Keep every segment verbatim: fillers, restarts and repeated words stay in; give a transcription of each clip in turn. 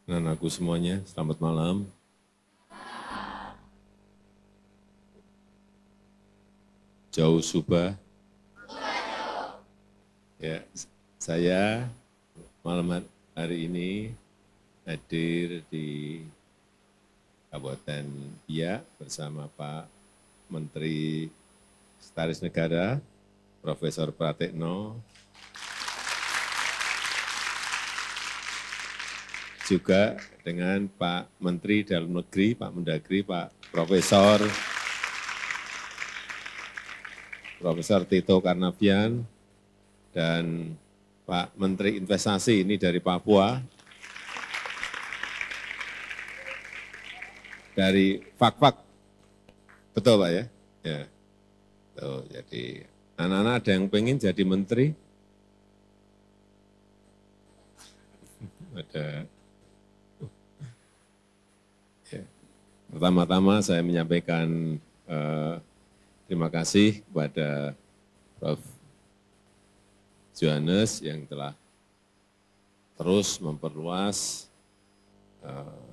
Anak-anakku semuanya, selamat malam. Jauh Subah. Ya, saya malam hari ini hadir di Kabupaten Biak bersama Pak Menteri Sekretaris Negara, Profesor Pratikno, juga dengan Pak Menteri Dalam Negeri, Pak Mendagri, Pak Profesor Profesor Tito Karnavian, dan Pak Menteri Investasi ini dari Papua, dari Fak-Fak, betul Pak ya? Ya, tuh, jadi anak-anak ada yang pengen jadi menteri? Ada. Ya. Pertama-tama saya menyampaikan eh, terima kasih kepada Prof Johannes yang telah terus memperluas eh,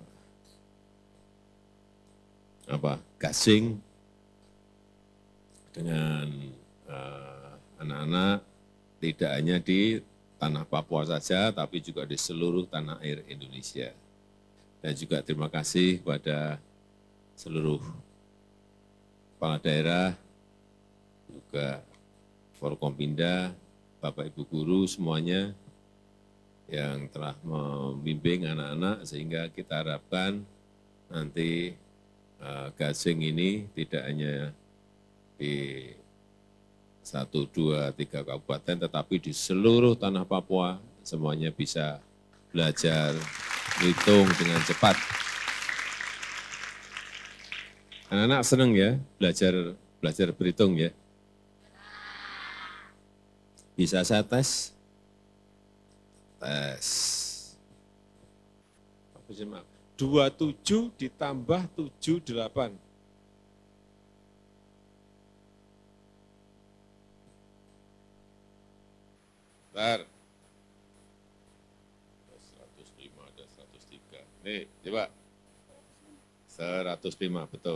apa gasing dengan eh, anak-anak, tidak hanya di tanah Papua saja, tapi juga di seluruh tanah air Indonesia. Dan juga terima kasih kepada seluruh kepala daerah, juga Forkompinda, Bapak Ibu guru semuanya yang telah membimbing anak-anak, sehingga kita harapkan nanti uh, gasing ini tidak hanya di satu, dua, tiga kabupaten, tetapi di seluruh tanah Papua semuanya bisa belajar hitung dengan cepat. Anak-anak senang ya belajar belajar berhitung ya. Bisa saya tes? Tes. dua puluh tujuh ditambah tujuh puluh delapan. Bentar. seratus lima ada seratus tiga. Nih, coba. seratus lima, betul.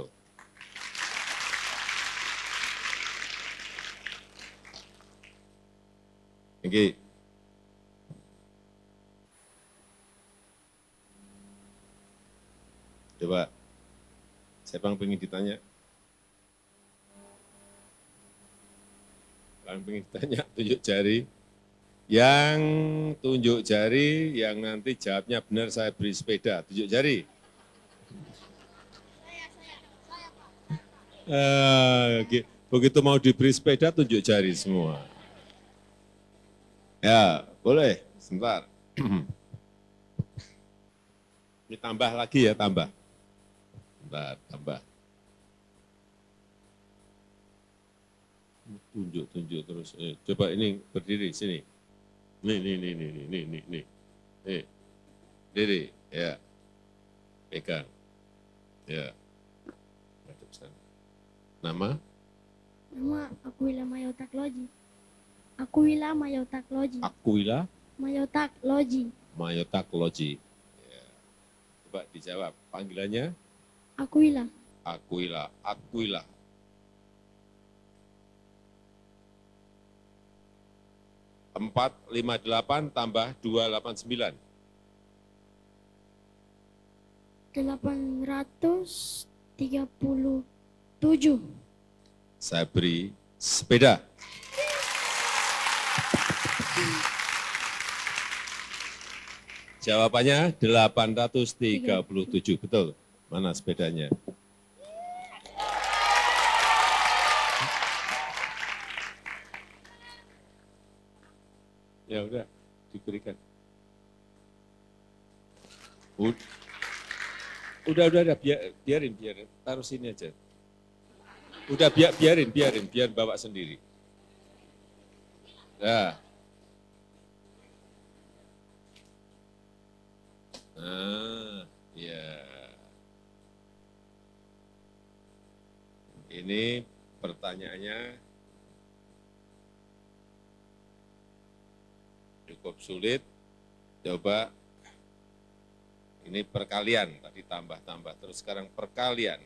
Oke. Coba, siapa yang pengen ditanya? Yang pengen ditanya, tunjuk jari. Yang tunjuk jari, yang nanti jawabnya benar saya beri sepeda. Tunjuk jari. Uh, begitu mau diberi sepeda, tunjuk jari semua. Ya, boleh. Sebentar. Ini tambah lagi ya, tambah. Bentar, tambah. Tunjuk, tunjuk terus. Eh, coba ini berdiri sini. Nih, nih, nih, nih, nih, nih, nih, nih. Nih, diri, ya. Pegang. Ya. Nama? Nama Akuila Mayotak Loji. Akuila Mayotak Loji. Akuila? Mayotak Loji. Mayotak Loji. Ya. Coba dijawab. Panggilannya? Akuila. Akuila. Akuila. empat lima delapan tambah dua delapan sembilan. delapan ratus tiga puluh tujuh. Saya beri sepeda. Jawabannya delapan ratus tiga puluh tujuh, betul. Mana sepedanya? Ya udah, diberikan. Udah, udah, udah, udah biar, biarin, biarin, taruh sini aja. Udah, biar, biarin, biarin, biar bawa sendiri. Nah. Nah, ya. Ini pertanyaannya cukup sulit. Coba Ini perkalian, tadi tambah-tambah terus sekarang perkalian.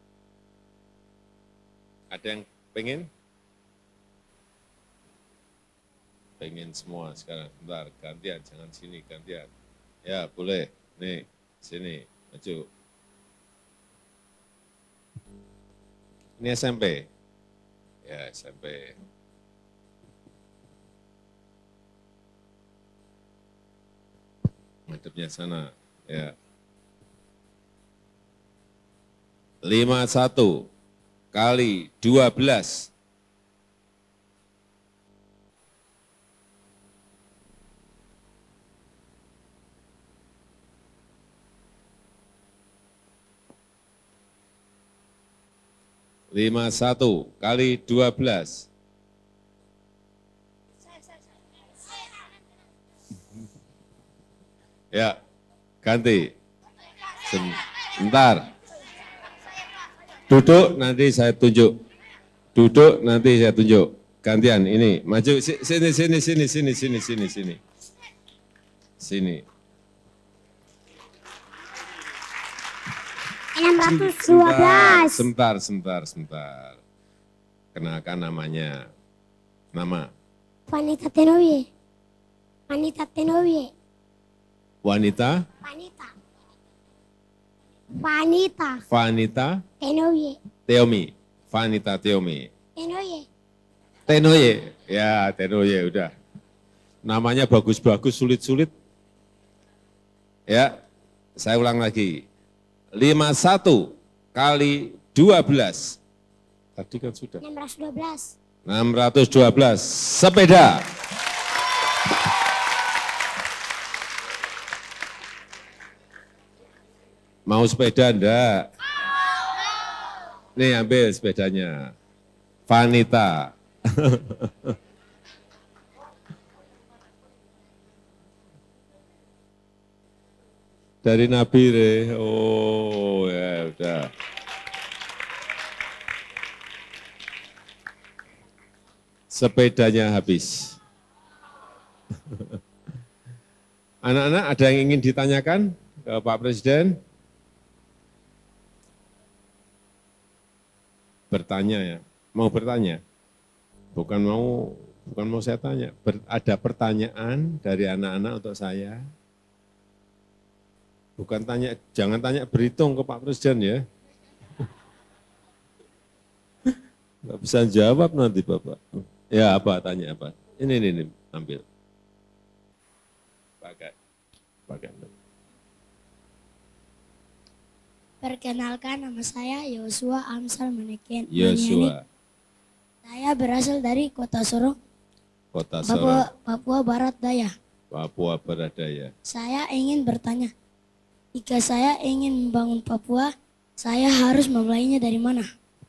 Ada yang pengen? Pengen semua sekarang, bentar, gantian, jangan sini, gantian. Ya, boleh, nih, sini, maju. Ini S M P? Ya, S M P. Madepnya sana, ya. lima puluh satu kali dua belas. lima puluh satu kali dua belas. Ya, ganti. Sebentar. Duduk, nanti saya tunjuk. Duduk, nanti saya tunjuk. Gantian, ini. Maju, sini, sini, sini, sini, sini, sini, sini. Sini. enam ratus dua belas. Sebentar, sebentar, sebentar. Kenalkan namanya. Nama. Vanita Tenowie. Vanita Tenowie. Wanita. Vanita. Vanita. Vanita. Tenowie. Teomi. Vanita Teomi. Tenowie. Tenoye. Ya, Tenoye, udah. Namanya bagus-bagus, sulit-sulit. Ya, saya ulang lagi. lima puluh satu kali dua belas. Tadi kan sudah. enam ratus dua belas. enam ratus dua belas. Sepeda. Mau sepeda enggak? Nih ambil sepedanya. Vanita. Dari Nabire. Oh ya udah. Sepedanya habis. Anak-anak ada yang ingin ditanyakan ke Pak Presiden? Bertanya ya, mau bertanya? Bukan mau, bukan mau saya tanya. Ber, ada pertanyaan dari anak-anak untuk saya? Bukan tanya, jangan tanya berhitung ke Pak Presiden ya. Nggak bisa jawab nanti Bapak. Ya apa, tanya apa? Ini, ini, ini, ambil. Pakai, pakai. Perkenalkan, nama saya Yosua Amsal Maneken. Yosua. Saya berasal dari Kota Sorong, Kota Papua, Sorong, Papua Barat Daya. Papua Barat Daya. Saya ingin bertanya, jika saya ingin membangun Papua, saya harus memulainya dari mana?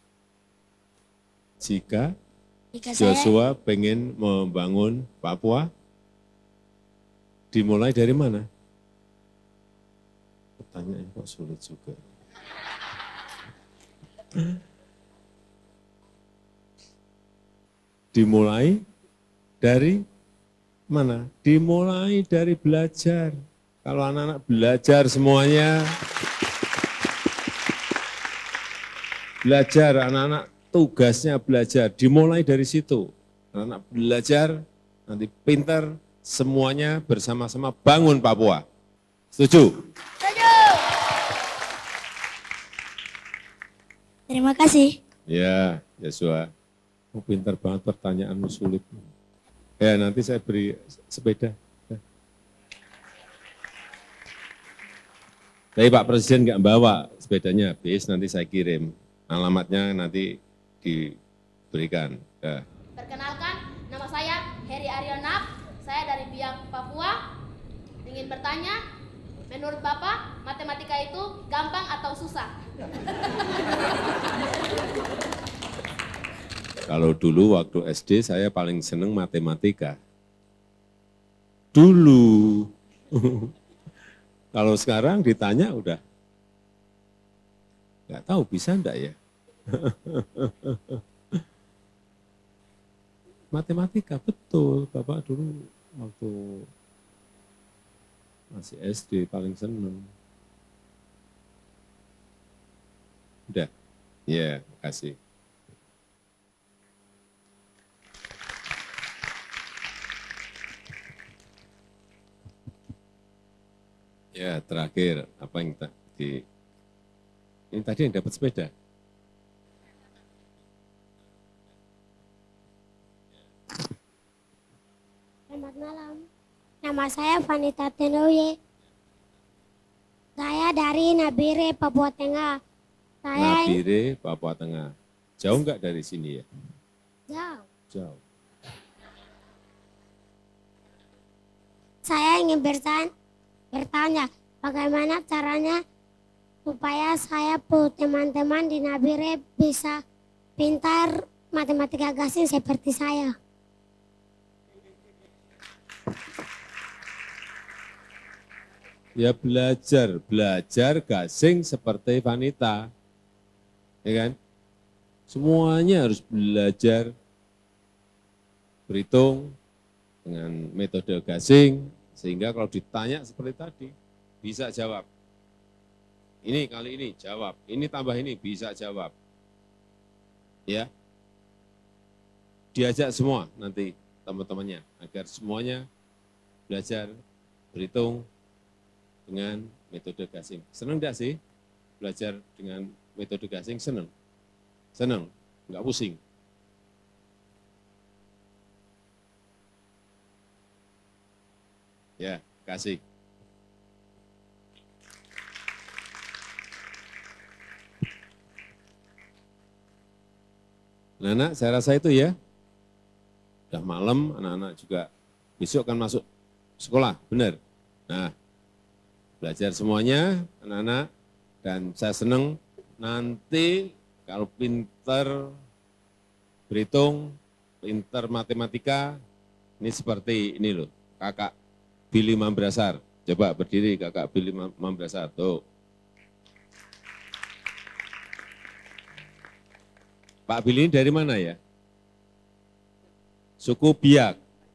Jika Jika saya Joshua pengen membangun Papua, dimulai dari mana? Pertanyaan kok sulit juga. Dimulai dari mana? Dimulai dari belajar. Kalau anak-anak belajar semuanya, belajar, anak-anak tugasnya belajar, dimulai dari situ. Anak-anak belajar, nanti pinter, semuanya bersama-sama bangun Papua. Setuju? Terima kasih. Ya, Yosua. Oh, pintar banget, pertanyaanmu sulit. Ya, nanti saya beri sepeda. Tapi Pak Presiden nggak bawa sepedanya habis, nanti saya kirim. Alamatnya nanti diberikan. Ya. Perkenalkan, nama saya Heri Arionap. Saya dari Biak, Papua. Ingin bertanya, menurut Bapak, matematika itu gampang atau susah? Kalau dulu waktu S D saya paling seneng matematika. Dulu. Kalau sekarang ditanya udah nggak tahu bisa enggak ya. Matematika betul, Bapak dulu waktu masih S D paling seneng. Ya, terima kasih. Ya, terakhir apa yang tadi? Ini tadi yang dapat sepeda. Selamat malam. Nama saya Vanita Tenoye. Saya dari Nabire, Papua Tengah. Saya Nabire, Papua Tengah. Jauh enggak dari sini ya? jauh. Jauh. Saya ingin bertanya, bertanya bagaimana caranya supaya saya pun teman-teman di Nabire bisa pintar matematika gasing seperti saya. Ya belajar, belajar gasing seperti Vanita. Ya kan? Semuanya harus belajar berhitung dengan metode gasing, sehingga kalau ditanya seperti tadi, bisa jawab. Ini kali ini jawab, ini tambah ini bisa jawab. Ya, diajak semua nanti teman-temannya, agar semuanya belajar berhitung dengan metode gasing. Senang enggak sih belajar dengan metode gasing? Senang? Senang? Enggak pusing? Ya, kasih. Anak-anak, saya rasa itu ya. Udah malam, anak-anak juga besok akan masuk sekolah, benar? Nah, belajar semuanya, anak-anak, dan saya senang nanti kalau pinter berhitung, pinter matematika, ini seperti ini loh, kakak Billy Mambrasar. Coba berdiri kakak Billy Mambrasar, tuh. Pak Billy ini dari mana ya? Suku Biak.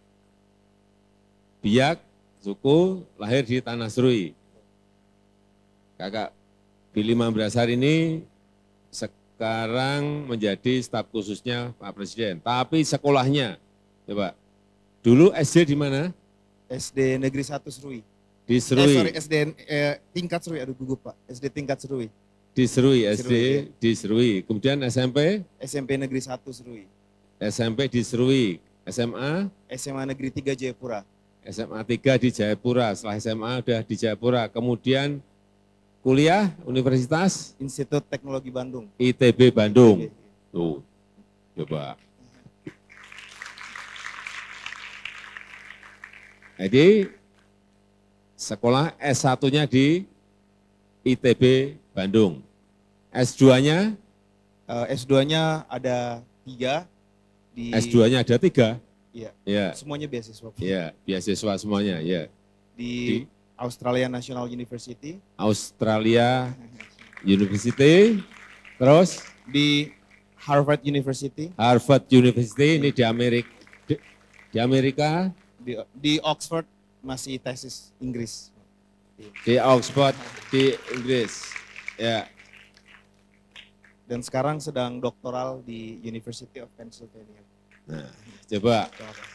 Biak, suku lahir di Tanah Serui. Kakak Billy Mambrasar ini sekarang menjadi staf khususnya Pak Presiden. Tapi sekolahnya, coba, dulu S D di mana? S D Negeri satu Serui. Di Eh, Serui. sorry, S D eh, tingkat Serui, aduh gugup Pak. S D tingkat Serui. Di Serui, S D Serui, ya. di Serui. Kemudian S M P, S M P Negeri satu Serui. S M P di Serui. S M A, S M A Negeri tiga Jayapura. S M A tiga di Jayapura. Setelah S M A udah di Jayapura. Kemudian kuliah Universitas Institut Teknologi Bandung. I T B Bandung. Tuh, coba. Jadi sekolah S satu-nya di I T B Bandung. S dua-nya, Eh, S dua-nya ada tiga. Di, S dua-nya ada tiga. Iya, Ya, semuanya beasiswa. Pak. ya, beasiswa semuanya, ya. Di, Australia National University. Australia University, terus Di Harvard University. Harvard University, ini di Amerika. Di, di Amerika, Di, di Oxford masih tesis Inggris. di Oxford, di Inggris. Ya, Dan sekarang sedang doktoral di University of Pennsylvania. nah, coba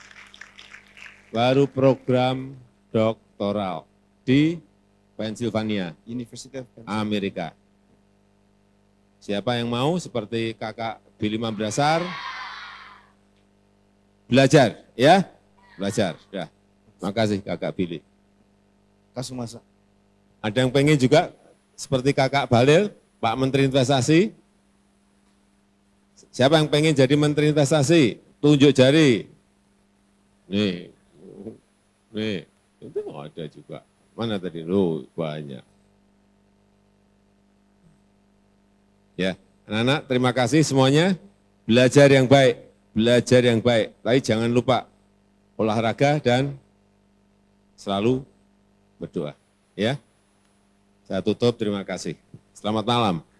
baru program doktoral di Pennsylvania, University of Pennsylvania. Amerika. Siapa yang mau seperti kakak Billy Mambrasar, belajar, ya, belajar. Ya, makasih kakak Billy. Kasumasa. Ada yang pengen juga seperti kakak Balil, Pak Menteri Investasi? Siapa yang pengen jadi Menteri Investasi? Tunjuk jari. Nih, nih, itu ada juga. Mana tadi? Loh, banyak. Ya, anak-anak terima kasih semuanya. Belajar yang baik, belajar yang baik. Tapi jangan lupa olahraga dan selalu berdoa. Ya, saya tutup, terima kasih. Selamat malam.